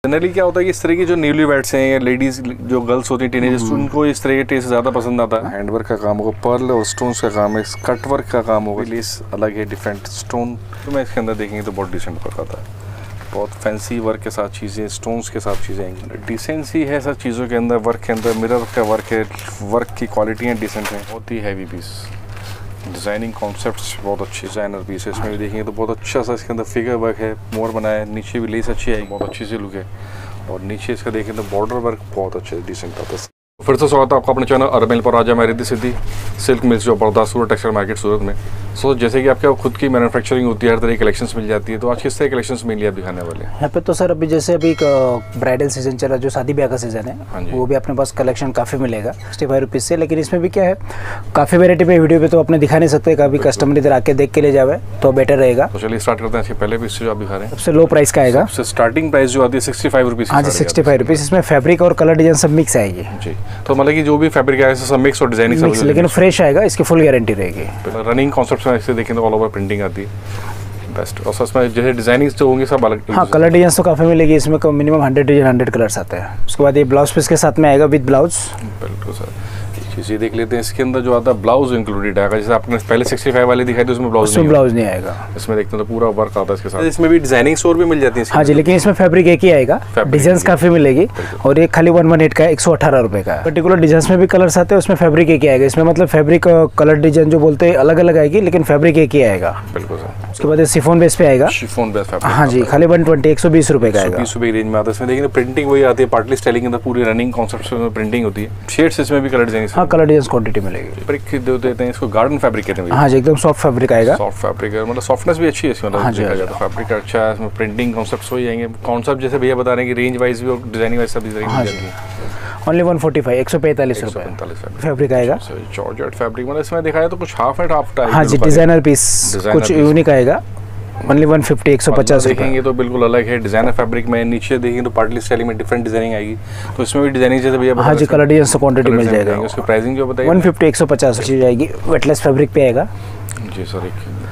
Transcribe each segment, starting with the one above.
Generally क्या होता है कि इस तरह की जो न्यूली वेड्स हैं या लेडीज जो गर्ल्स होती हैं टीनेजर्स, उनको इस तरह के टेस्ट ज़्यादा पसंद आता है। हैंड वर्क का काम होगा, पर्ल और स्टोन्स का काम है, कट वर्क का काम होगा, लेस अलग है, डिफरेंट स्टोन। तो मैं इसके अंदर देखेंगे तो बहुत डिसेंट वर्क आता है, बहुत फैंसी वर्क के साथ चीज़ें, स्टोन्स के साथ चीज़ें आएंगी। डिसेंसी है सब चीज़ों के अंदर, वर्क के अंदर मिरर का वर्क है, वर्क की क्वालिटी डिसेंट है। बहुत ही हैवी पीस, डिज़ाइनिंग कॉन्सेप्ट्स बहुत अच्छे डिज़ाइनर पीस है। इसमें भी देखेंगे तो बहुत अच्छा सा इसके अंदर फिगर वर्क है, मोर बनाया है, नीचे भी लेस अच्छी आएगी, बहुत अच्छी सी लुक है। और नीचे इसका देखें तो बॉर्डर वर्क बहुत अच्छे डिसेंट आता है। फिर से स्वागत है आपका अपने चैनल अरमेल पर। आज हमारी रिद्धि सिद्धि सिल्क मिल्स जो बड़ौदा सूरत टेक्सटाइल मार्केट सूरत में। सो जैसे कि आपके खुद की मैन्युफैक्चरिंग होती है, हर तरह की कलेक्शंस मिल जाती है। तो आज किस तरह कलेक्शंस मिली आप दिखाने वाले हैं यहाँ पे? तो सर अभी जैसे अभी ब्राइडल सीजन चला, जो शादी ब्याह का सीजन है, वो भी अपने पास कलेक्शन काफ़ी मिलेगा 65 रुपीज़ से। लेकिन इसमें भी क्या है, काफ़ी वेरायटी पे वीडियो पे तो अपने दिखा नहीं सकते, कभी कस्टमर इधर आके देख के ले जावे तो बेटर रहेगा। तो चलिए स्टार्ट करते हैं। इसके पहले पीस जो आप दिखा रहे हैं सबसे लो प्राइस का आएगा, सबसे स्टार्टिंग प्राइस जो आती है 65 रुपीज़। हाँ जी, 65 रुपीज़। इसमें फैब्रिक और कलर डिजाइन सब मिक्स आएगी जी। तो मतलब कि जो भी फैब्रिक आएगा सब मिक्स और डिजाइनिंग मिक्स, लेकिन फ्रेश आएगा, इसकी फुल गारंटी रहेगी। रनिंग कॉन्सेप्ट में इसे देखें तो ऑल ओवर प्रिंटिंग आती है बेस्ट। और इसमें जैसे डिजाइनिंग जो होंगे सब अलग। हाँ, कलर डिजाइन तो काफ़ी मिलेगी इसमें, मिनिमम 100 डिजाइन 100 कलर्स आते हैं। उसके बाद ये ब्लाउज पीस के साथ में आएगा विद ब्लाउज। बिल्कुल सर, चीज़ें देख लेते हैं। इसके अंदर जो आता है ब्लाउज इंक्लूडेड आएगा, जैसे आपने पहले 65 वाले दिखाई थी उसमें ब्लाउज नहीं आएगा। इसमें देखते हैं तो पूरा वर्क आता है इसके साथ। इसमें भी डिजाइनिंग और भी मिल जाती है। हाँ जी, लेकिन इसमें फैब्रिक एक ही आएगा, डिजाइन काफ़ी मिलेगी। और ये खाली 118 का 118 रुपये का। पर्टिकुलर डिजाइन में भी कलर्स आते हैं, उसमें फैब्रिक एक ही आएगा। इसमें मतलब फैब्रिक कलर डिजाइन जो बोलते हैं अलग अलग आएगी, लेकिन फैब्रिक एक ही आएगा। बिल्कुल सर। उसके बाद शिफॉन बेस पे आएगा, शिफॉन बेस फैब्रिक। हाँ जी, खाली 120 रुपये का आएगा। 120 रुपये रेंज में आता है। इसमें देखिए प्रिंटिंग वही आती है, पार्टली स्टाइलिंग के अंदर पूरी रनिंग कॉन्सेप्ट में प्रिंटिंग होती है। शेड्स इसमें भी कलर डिजाइन, हाँ कलर डिजाइन क्वांटिटी मिलेगी। फैब्रिक देते हैं इसको, गार्डन फैब्रिक कहते हैं। हाँ जी, एकदम सॉफ्ट फैब्रिक आएगा। सॉफ्ट फैब्रिक है, मतलब सॉफ्टनेस भी अच्छी है इसमें। हाँ जी, फैब्रिक अच्छा है, इसमें प्रिंटिंग कॉन्सेप्ट्स हो जाएंगे। कॉन्सेप्ट जैसे भैया बता रहे हैं कि रेंज वाइज भी और डिजाइनिंग वाइज सब ओनली 145 145 रुपये फैब्रिक आएगा। जॉर्जेट फैब्रिक, मतलब इसमें दिखाया तो कुछ हाफ एंड हाफ टाइप। हाँ जी, डिजाइनर पीस कुछ यूनिक आएगा। ओनली 150 150 देखेंगे तो बिल्कुल अलग है। डिजाइनर फैब्रिक में नीचे देखेंगे तो पार्टली स्टाइलिंग में डिफरेंट डिजाइनिंग आएगी। तो इसमें भी डिजाइनिंग जैसे भैया, हाँ जी, कलर डिजाइन क्वांटिटी मिल जाएगा। उसकी प्राइसिंग जो बताइए 150 150 चीज आएगी। वेटलेस फैब्रिक पे आएगा जी सर।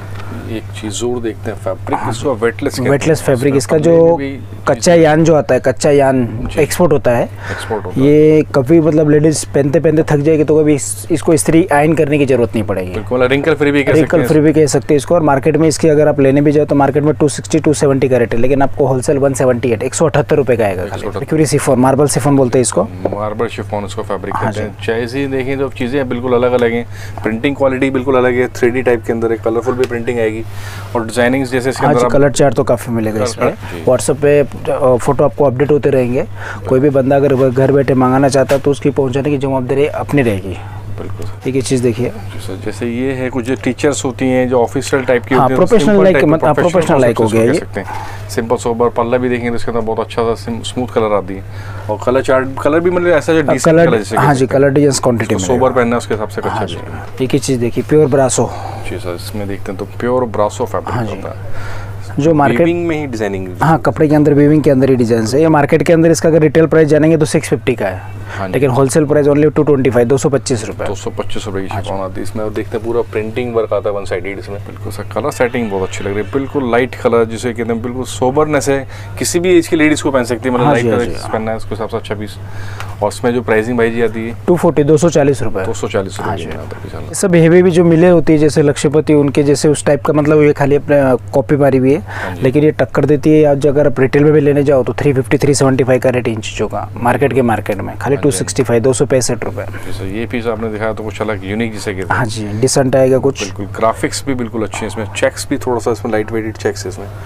एक चीज और देखते हैं, फैब्रिक इसको वेटलेस फैब्रिक। इसका जो कच्चा यान जो आता है, कच्चा यान एक्सपोर्ट होता है। ये कभी मतलब लेडीज पहनते पहनते थक जाएगी तो कभी इसको इस्त्री आयरन करने की जरूरत नहीं पड़ेगी। बिल्कुल रिंकल फ्री भी कह सकते हैं इसको। और मार्केट में इसकी अगर आप लेने भी जाओ तो मार्केट में 260 270 का रेट है, लेकिन आपको होलसेल 178 178 रुपये का आएगा। शिफॉन, मार्बल शिफॉन बोलते हैं इसको, मार्बल शिफॉन इसको फैब्रिक कहते हैं। चाहे देखें जो चीज़ें बिल्कुल अलग अलग हैं, प्रिंटिंग क्वालिटी बिल्कुल अलग है। 3D टाइप के अंदर एक कलरफुल भी प्रिंटिंग आएगी और डिजाइनिंग्स जैसे इसके अंदर कलर चार्ट तो काफ़ी मिलेगा इसमें। व्हाट्सएप पे फोटो आपको अपडेट होते रहेंगे। कोई भी बंदा अगर घर बैठे मंगाना चाहता है तो उसकी पहुंचाने की जवाबदारी अपनी रहेगी। बिल्कुल। एक ही चीज़ देखिए, जैसे ये है कुछ टीचर्स होती हैं जो ऑफिशियल टाइप की होती हैं, प्रोफेशनल लाइक प्रोफेशनल लाइक हो गया ये। सिंपल सोबर पल्ला भी देखेंगे तो इसके अंदर बहुत अच्छा सा स्मूथ कलर आती है। और कलर चार्ट कलर भी मतलब ऐसा जो डिसेंट कलर जैसे, हाँ जी, कलर डिजाइन क्वांटिटी में सोबर पहनना है उसके हिसाब से अच्छा है। एक ही चीज़ देखिए, प्योर ब्रासो जी सर। इसमें देखते हैं तो प्योर ब्रासो फैब्रिक होता है, जो मार्केट में ही डिजाइनिंग। हाँ, कपड़े के अंदर वीविंग के अंदर ही डिजाइन है। ये मार्केट के अंदर इसका अगर रिटेल प्राइस जानेंगे तो 650 का है। हाँ, लेकिन होलसेल प्राइस ओनली 225 225 रुपये 225 रुपये की शिफॉन आती है। इसमें और देखते हैं पूरा प्रिंटिंग वर्क आता है वन साइडेड इसमें। बिल्कुल सर, कलर सेटिंग बहुत अच्छी लग रही है, बिल्कुल लाइट कलर जिसे कहते हैं, बिल्कुल सोबरनेस है। किसी भी एज की लेडीज को पहन सकती है, मतलब लाइट कलर पहनना है उसके हिसाब से अच्छा पीस। और उसमें जो प्राइसिंग भाई जी आती है 240 240 रुपये 240 रुपये। सब हेवी भी जो मिले होती है जैसे लक्ष्यपति उनके जैसे उस टाइप का, मतलब ये खाली अपने कॉपी मारी हुई है, लेकिन ये टक्कर देती है। आज अगर आप रिटेल में भी लेने जाओ तो 350 375 का रेट इन चीज़ों का मार्केट में खाली 265 265 रुपये। ये पीस आपने दिखाया तो कुछ अलग यूनिक जिसे कहते हैं। हाँ जी, डिसेंट आएगा कुछ। बिल्कुल ग्राफिक्स भी बिल्कुल अच्छे हैं इसमें। चेक्स भी थोड़ा सा इसमें लाइट वेटेड चेक्स है इसमें।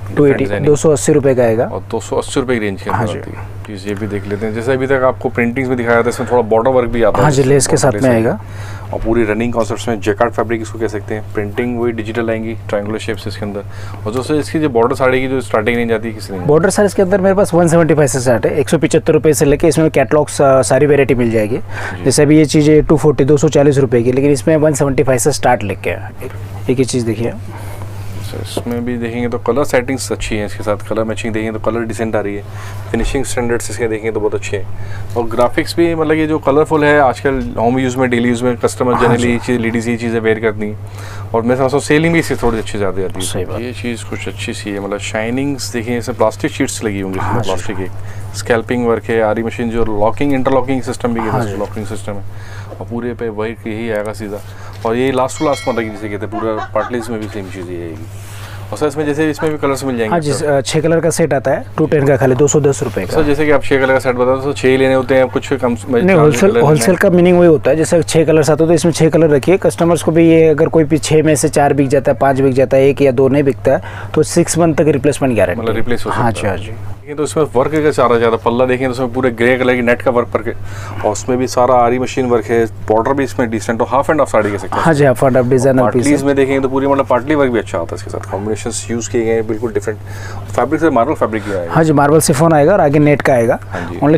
280 रुपये का आएगा और 280 रुपये की रेंज के अंदर आती है। चीज़ ये भी देख लेते हैं, जैसे अभी तक आपको प्रिंटिंग्स में दिखाया था, इसमें थोड़ा बॉर्डर वर्क भी आता है। हाँ जी, लेस के साथ में आएगा। और पूरी रनिंग कॉन्सेप्ट्स में जैकार्ड फैब्रिक इसको कह सकते हैं। प्रिंटिंग वही डिजिटल आएंगी, ट्रायंगुलर शेप्स इसके अंदर। और जो इसकी जो बॉर्डर साड़ी की जो स्टार्टिंग नहीं जाती है किसी ने, बॉर्डर साड़ी के अंदर मेरे पास 175 से स्टार्ट है। 175 रुपये से लेके इसमें कैटलॉग्स सारी वेरायटी मिल जाएगी। जैसे अभी ये चीज़ 240 240 रुपये की, लेकिन इसमें 175 से स्टार्ट लेके एक ही चीज़ देखिए। अच्छा, इसमें भी देखेंगे तो कलर सेटिंग्स अच्छी है, इसके साथ कलर मैचिंग देखेंगे तो कलर डिसेंट आ रही है, फिनिशिंग स्टैंडर्ड्स इसके देखेंगे तो बहुत अच्छे हैं, और ग्राफिक्स भी मतलब ये जो कलरफुल है आजकल होम यूज़ में, डेली यूज़ में कस्टमर जनरली लेडीज़ ये चीज़ें वेयर करती हैं, और मैं समझता हूँ सेलिंग भी इसकी थोड़ी अच्छी ज़्यादा जाती है। ये चीज़ कुछ अच्छी सी है, मतलब शाइनिंग्स देखिए, इसमें प्लास्टिक शीट्स लगी होंगी, प्लास्टिक की स्कैल्पिंग वर्क है, आरी मशीन जो लॉकिंग इंटरलॉकिंग सिस्टम भी है, लॉकिंग सिस्टम है, और पूरे पे वही यही आएगा सीधा, और ये लास्ट टू लास्ट मतलब जिसे कहते हैं पूरा पार्टलीज में भी सेम चीज़ ही आएगी। और सर इसमें जैसे इसमें भी कलर्स मिल जाएंगे? हाँ जी, 6 कलर का सेट आता है 210 का, खाली 210 रुपये का। सर जैसे कि आप 6 कलर का सेट बताओ तो 6 ही लेने होते हैं, कुछ कम नहीं, होलसेल का मीनिंग वही होता है, जैसे 6 कलर्स आते हो तो इसमें 6 कलर रखिए, कस्टमर्स को भी ये अगर कोई 6 में से 4 बिक जाता है, 5 बिक जाता है, 1 या 2 नहीं बिकता है तो 6 मंथ तक रिप्लेसमेंट गारंटी, मतलब रिप्लेस हो सकता है। हाँ जी, हाँ जी। लेकिन तो इसमें वर्क का सारा ज़्यादा पल्ला देखें तो उसमें पूरे ग्रे कलर की नेट का वर्क करके, और उसमें भी सारा आरी मशीन वर्क है, बॉर्डर भी इसमें डिसेंट और हाफ एंड हाफ साड़ी के सकते हैं। हाँ जी, half and half designer piece है। में देखेंगे तो पूरी मतलब पार्टली वर्क भी अच्छा होता है, इसके साथ कॉम्बिनेशंस यूज़ किए गए हैं बिल्कुल डिफरेंट। फैब्रिक से मार्बल फैब्रिक भी आएगा। हाँ जी, मार्बल सिफॉन आएगा और आगे नेट का आएगा, ओनली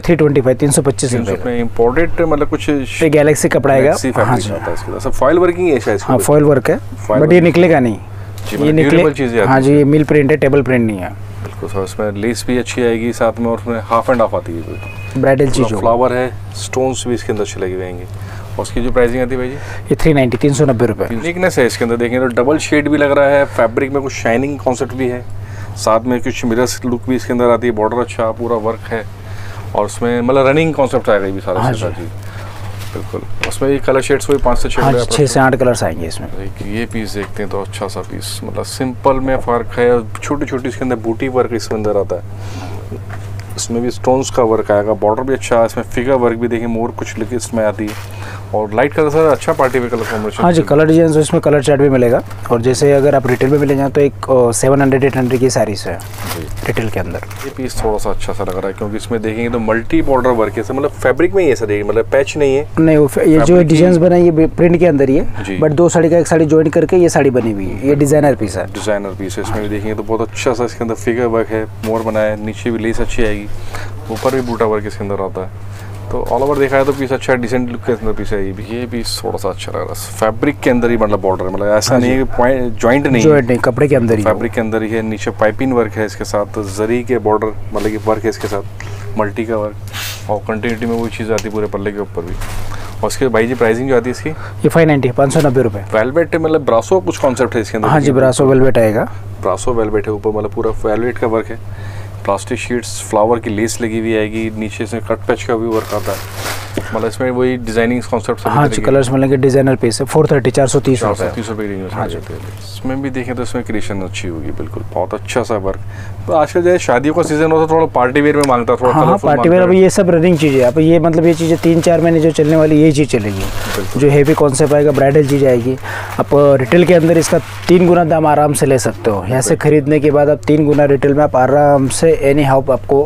325 रुपये। इम्पोर्टेड मतलब कुछ गैलेक्सी कपड़ा आएगा, हाँ जी, सब फॉइल वर्किंग है शायद। हाँ, फॉइल वर्क है, बट ये निकलेगा नहीं, ये निकले, हाँ जी, ये मिल प्रिंट है, टेबल प्रिंट नहीं है। बिल्कुल सर, उसमें लेस भी अच्छी आएगी साथ में, और उसमें हाफ एंड हाफ आती है, ब्राइडल चीज, फ्लावर है, स्टोन्स भी इसके अंदर अच्छे लगे हुए हैं। और उसकी जो प्राइसिंग आती है भाई जी, ये 390 रुपये। यूनिकनेस है इसके अंदर देखें तो, डबल शेड भी लग रहा है, फैब्रिक में कुछ शाइनिंग कॉन्सेप्ट भी है, साथ में कुछ मिरर्स लुक भी इसके अंदर आती है, बॉर्डर अच्छा पूरा वर्क है, और उसमें मतलब रनिंग कॉन्सेप्ट आएगा ये भी सारा जी। बिल्कुल, उसमें ये कलर शेड्स वही 5 से 6 से 8 कलर्स आएंगे इसमें। ये पीस देखते हैं तो अच्छा सा पीस, मतलब सिंपल में फ़र्क है, छोटी छोटी इसके अंदर बूटी वर्क इसके अंदर आता है, इसमें भी स्टोन्स का वर्क आएगा, बॉर्डर भी अच्छा है, इसमें फिगर वर्क भी देखिए, मोर कुछ लिखी इसमें आती है, और लाइट कलर सर अच्छा पार्टी वेयर कलर कॉम्बिनेशन। हाँ जी, कलर डिजाइन तो इसमें कलर चार्ट भी मिलेगा, और जैसे अगर आप रिटेल में भी ले जाएं तो एक 700-800 की सारीज है रिटेल के अंदर। ये पीस थोड़ा सा अच्छा सा लग रहा है, क्योंकि इसमें देखेंगे तो मल्टी बॉर्डर वर्क है, मतलब फैब्रिक में ही है सर, मतलब पैच नहीं है, नहीं, ये जो डिजाइन बनाई ये प्रिंट के अंदर ही है, बट 2 साड़ी का एक साड़ी ज्वाइन करके ये साड़ी बनी हुई है, ये डिजाइनर पीस है। डिजाइनर पीस है, इसमें भी देखेंगे तो बहुत अच्छा सा इसके अंदर फिगर वर्क है, मोर बनाया है, नीचे भी लेस अच्छी आएगी, ऊपर भी बूटा वर्क इसके अंदर आता है, तो ऑल ओवर देखा है तो पीस अच्छा है, डिसेंट लुक के अंदर पीस है। ये पीस थोड़ा सा अच्छा लग रहा है, फैब्रिक के अंदर ही मतलब बॉर्डर, मतलब ऐसा नहीं है कि पॉइंट जॉइंट नहीं, कपड़े के अंदर ही, फैब्रिक के अंदर ही है, नीचे पाइपिंग वर्क है इसके साथ, जरी के बॉर्डर मतलब कि वर्क है इसके साथ, मल्टी का वर्क, और कंटिन्यूटी में वो चीज़ आती है पूरे पल्ले के ऊपर भी। और उसके भाई जी प्राइसिंग जो आती है इसकी, ये 590 रुपये। वेलवेट मतलब ब्रासो कुछ कॉन्सेप्ट है इसके अंदर? हाँ जी, ब्रासो वेलवेट आएगा, ब्रासो वेलवेट है, ऊपर मतलब पूरा वेलवेट का वर्क है, प्लास्टिक शीट्स, फ्लावर की लेस लगी हुई आएगी, नीचे से कट पैच का भी वर्क आता है, मतलब इसमें वही डिजाइनिंग कॉन्सेप्ट। हाँ जी, कलर्स मिलेंगे, डिजाइनर पीस है, 430 रुपये की रेंज में। हाँ जी, इसमें भी देखें तो इसमें क्रिएशन अच्छी होगी, बिल्कुल बहुत अच्छा सा वर्क। तो आजकल जैसे शादियों का सीजन होता है, थोड़ा पार्टी वेयर में मांगता है, थोड़ा हाँ, पार्टी वेयर। अब ये सब रनिंग चीज़ें, अब ये मतलब ये चीज़ें 3-4 महीने जो चलने वाली ये चीज़ चलेगी, जो हेवी कॉन्सेप्ट आएगा, ब्राइडल चीज़ आएगी। आप रिटेल के अंदर इसका 3 गुना दाम आराम से ले सकते हो, यहाँ से खरीदने के बाद आप 3 गुना रिटेल में आप आराम से एनी हाउ आपको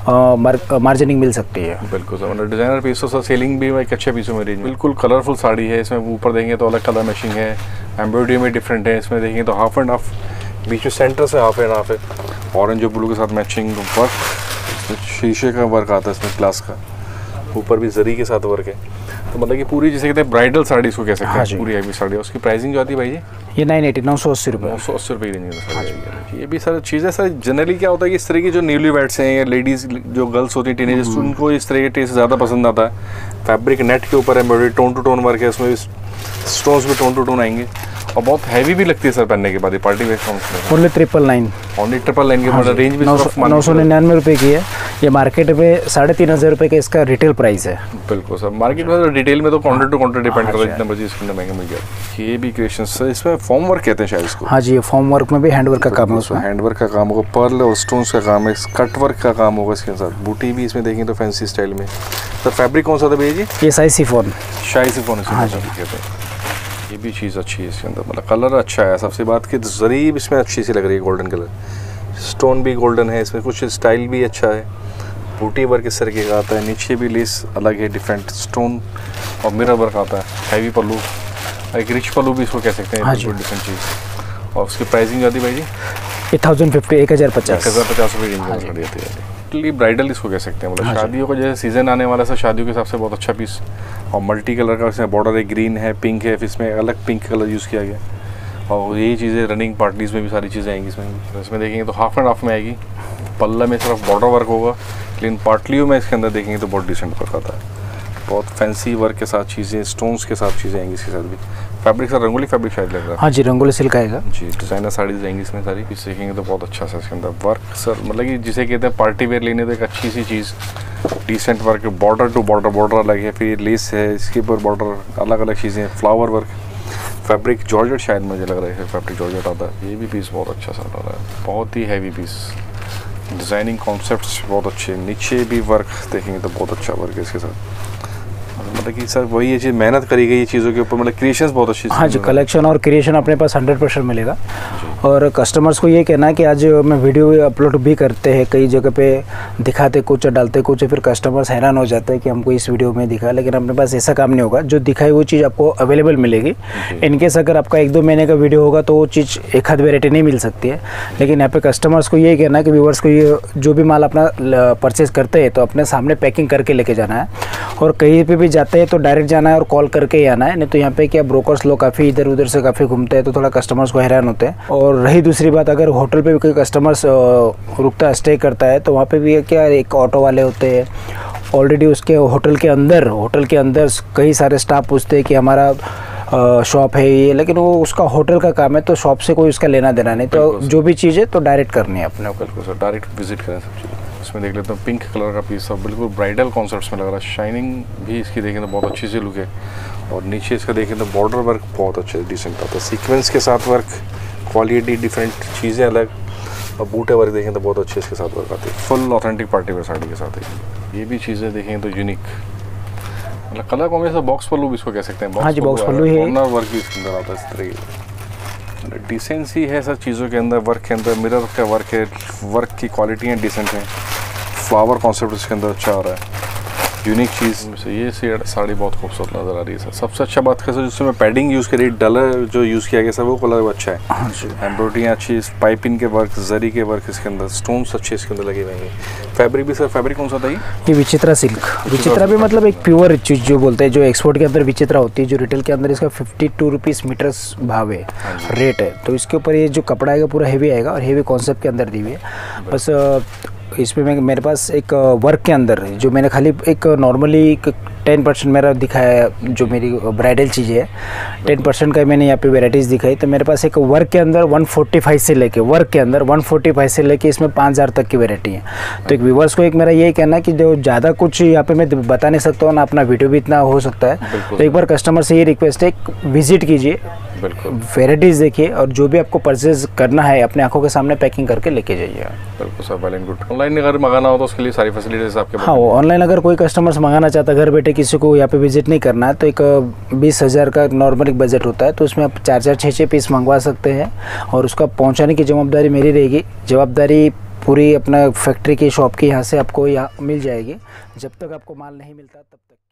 मार्जिनिंग मिल सकती है। बिल्कुल सर, मतलब डिजाइनर पीस तो सर सेलिंग भी एक अच्छे पीसों में रेंज, बिल्कुल कलरफुल साड़ी है, इसमें ऊपर देखेंगे तो अलग कलर मैचिंग है, एम्ब्रॉयडरी में डिफरेंट है, इसमें देखेंगे तो हाफ एंड हाफ, बीच में सेंटर से हाफ एंड हाफ है, ऑरेंज और ब्लू के साथ मैचिंग वर्क, शीशे का वर्क आता है इसमें, ग्लास का, ऊपर भी जरी के साथ वर्क है, तो मतलब कि पूरी जैसे कहते हैं ब्राइडल साड़ी इसको कह सकते हैं, पूरी हैवी साड़ी। उसकी प्राइसिंग जो आती है भाई जी, ये 980 रुपये, 980 रुपये की रेंज में। ये भी सारी चीज़ें सर जनरली क्या होता है कि इस तरह की जो न्यूली वेड्स हैं या लेडीज़ जो गर्ल्स होती हैं, टीनेजर्स, उनको इस तरह के टेस्ट ज़्यादा पसंद आता है। फैब्रिक नेट के ऊपर embroidery, tone to tone work है, उसमें स्टोन्स भी टोन टू टोन आएंगे, और बहुत हैवी भी लगती है सर पहनने के बाद, ये पार्टी वेयर फॉर्म्स में। ओनली 999, ओनली 999 के मतलब रेंज भी 999 रुपये की है, ये मार्केट में 3500 रुपये का इसका रिटेल प्राइस है। बिल्कुल सर, मार्केट में रिटेल में तो काउंटर टू काउंटर डिपेंड करता है, जितना मर्जी इसके अंदर महंगा मिल जाए। ये भी क्रिएशन सर, इसमें फॉर्म वर्क कहते हैं शायद इसको। हाँ जी, ये फॉर्म वर्क में भी हैंड वर्क का काम है, उसमें हैंड वर्क का काम होगा, पर्ल और स्टोन्स का काम है, कट वर्क का काम होगा इसके साथ, बूटी भी इसमें देखेंगे तो फैंसी स्टाइल में। सर फैब्रिक कौन सा था भैया जी? ये शाही शिफॉन, शाही शिफॉन कहते हैं। ये भी चीज़ अच्छी है इसके अंदर, मतलब कलर अच्छा है, सबसे बात की जरीब इसमें अच्छी सी लग रही है, गोल्डन कलर, स्टोन भी गोल्डन है इसमें, कुछ स्टाइल भी अच्छा है, बूटी वर्क इस तरीके का आता है, नीचे भी लेस अलग है, डिफरेंट स्टोन और मिरर वर्क आता है, हैवी पल्लू, एक रिच पल्लू भी इसको कह सकते हैं, डिफरेंट चीज़। और उसकी प्राइसिंग आती है भाई जी, 1050 रुपये रेंज में खड़ी आती है, ब्राइडल इसको कह सकते हैं, मतलब शादियों का जैसे सीजन आने वाला है, शादियों के हिसाब से बहुत अच्छा पीस, और मल्टी कलर का इसमें बॉर्डर है, ग्रीन है, पिंक है, फिर इसमें अलग पिंक कलर यूज़ किया गया, और यही चीज़ें रनिंग पार्टीज़ में भी सारी चीज़ें आएंगी इसमें। तो इसमें देखेंगे तो हाफ एंड हाफ में आएगी, पल्ला में सिर्फ बॉर्डर वर्क होगा, लेकिन पार्टलियों में इसके अंदर देखेंगे तो बहुत डिसेंट वर्क आता है। बहुत फैंसी वर्क के साथ चीज़ें, स्टोन्स के साथ चीज़ें आएंगी इसके साथ भी। फैब्रिक सर रंगोली फैब्रिक शायद लग रहा है। हाँ जी, रंगोली सिल्क आएगा जी। डिज़ाइनर साड़ीज आएंगी इसमें सारी, इस देखेंगे तो बहुत अच्छा सा इसके अंदर वर्क सर, मतलब कि जिसे कहते हैं पार्टी वेयर लेने तो एक अच्छी सी चीज़, decent work, border to border, border अलग है, फिर लेस है इसके ऊपर बॉर्डर, अलग अलग चीज़ें, फ्लावर वर्क, फैब्रिक जॉर्जेट शायद मुझे लग रहा है फैब्रिक जॉर्जेट आता है। ये भी पीस बहुत अच्छा सा लग रहा है, बहुत ही हैवी पीस, डिज़ाइनिंग कॉन्सेप्ट्स बहुत अच्छे, नीचे भी वर्क देखेंगे तो बहुत अच्छा वर्क है इसके साथ। मतलब कि सर वही ये चीज़ मेहनत करी गई चीज़ों के ऊपर, मतलब क्रिएशंस बहुत अच्छी। हाँ जी, कलेक्शन और क्रिएशन अपने पास 100% मिलेगा। और कस्टमर्स को ये कहना है कि आज मैं वीडियो अपलोड भी करते हैं, कई जगह पे दिखाते कुछ डालते कुछ, फिर कस्टमर्स हैरान हो जाते हैं कि हमको इस वीडियो में दिखा, लेकिन अपने पास ऐसा काम नहीं होगा। जो दिखाई वो चीज़ आपको अवेलेबल मिलेगी। इनकेस अगर आपका 1-2 महीने का वीडियो होगा तो वो चीज़ एक आध वेराइटी नहीं मिल सकती है। लेकिन यहाँ पे कस्टमर्स को यही कहना है कि व्यूवर्स को ये जो भी माल अपना परचेज़ करते हैं तो अपने सामने पैकिंग करके लेके जाना है, और कहीं पर भी जाते हैं तो डायरेक्ट जाना है और कॉल करके ही आना है। नहीं तो यहाँ पे क्या ब्रोकर्स लोग काफ़ी इधर उधर से काफ़ी घूमते हैं तो थोड़ा कस्टमर्स को हैरान होते हैं। और रही दूसरी बात, अगर होटल पे भी कोई कस्टमर्स रुकता है, स्टे करता है, तो वहाँ पे भी क्या एक ऑटो वाले होते हैं ऑलरेडी उसके होटल के अंदर कई सारे स्टाफ पूछते हैं कि हमारा शॉप है ये, लेकिन वो उसका होटल का काम है तो शॉप से कोई उसका लेना देना नहीं, तो जो भी चीज़ है तो डायरेक्ट करनी है अपने को। बिल्कुल सर, डायरेक्ट विजिट करें सब चीज़। इसमें देख लेते हैं पिंक कलर का पीस, सब बिल्कुल ब्राइडल कॉन्सेप्ट्स में लग रहा है, शाइनिंग भी इसकी देखें तो बहुत अच्छी सी लुक है। और नीचे इसका देखें तो बॉर्डर वर्क बहुत अच्छा डिसेंट आता है, सीक्वेंस के साथ वर्क, क्वालिटी डिफरेंट चीज़ें अलग, और बूटे वर्क देखें तो बहुत अच्छे इसके साथ वर्क आते हैं, full authentic party wear sari के साथ है। ये भी चीज़ें देखें तो यूनिक, मतलब कलर कॉम्बिनेशन बॉक्स पल्लू भी इसको कह सकते हैं। हाँ जी, बॉक्स पल्लू है, कॉर्नर वर्क भी इसके अंदर आता है इस तरह की, डिसेंसी है सर चीज़ों के अंदर, वर्क के अंदर मिरर का वर्क है, वर्क की क्वालिटी है डिसेंट है, फ्लावर कॉन्सेप्ट इसके अंदर अच्छा आ रहा है, यूनिक चीज़। ये साड़ी बहुत खूबसूरत नज़र आ रही है सर। सबसे अच्छा बात है सर जिसमें पैडिंग यूज़ करी, डलर जो यूज़ किया गया सर वो कलर अच्छा है। हाँ जी, एम्ब्रॉयडरियाँ अच्छी, पाइपिंग के वर्क, जरी के वर्क इसके अंदर, स्टोन्स अच्छे इसके अंदर लगे हुए हैं। फैब्रिक भी सर, फैब्रिक कौन सा था ये विचित्रा सिल्क। विचित्रा भी मतलब एक प्योर चीज़ जो बोलते हैं, जो एक्सपोर्ट के अंदर विचित्रा होती है, जो रिटेल के अंदर इसका 52 रुपीज़ मीटर भाव है, रेट है। तो इसके ऊपर ये जो कपड़ा आएगा पूरा हेवी आएगा और हेवी कॉन्सेप्ट के अंदर दी हुई है। बस इसमें मेरे पास एक वर्क के अंदर जो मैंने खाली एक नॉर्मली 10% मेरा दिखाया, जो मेरी ब्राइडल चीज़ें है 10% का मैंने यहाँ पे वेराइटीज़ दिखाई। तो मेरे पास एक वर्क के अंदर 145 से लेके इसमें 5000 तक की वैरायटी है। तो एक व्यूवर्स को एक मेरा यही कहना है कि जो ज़्यादा कुछ यहाँ पे मैं बता नहीं सकता हूँ ना, अपना वीडियो भी इतना हो सकता है। तो एक बार कस्टमर से ये रिक्वेस्ट है, विजिट कीजिए, वेराइटीज़ देखिए, और जो भी आपको परचेज करना है अपने आंखों के सामने पैकिंग करके लेके जाइए। बिल्कुल sir, well and good. Online अगर मंगाना हो तो उसके लिए सारी फैसिलिटीज आपके? हाँ, ऑनलाइन अगर कोई कस्टमर्स मंगाना चाहता है, घर बैठे किसी को यहाँ पे विजिट नहीं करना है, तो एक 20,000 का नॉर्मल एक बजट होता है, तो उसमें आप 4-4, 6-6 पीस मंगवा सकते हैं, और उसका पहुँचाने की जिम्मेदारी मेरी रहेगी। जवाबदारी पूरी अपना फैक्ट्री की, शॉप की यहाँ से आपको यहाँ मिल जाएगी। जब तक आपको माल नहीं मिलता तब तक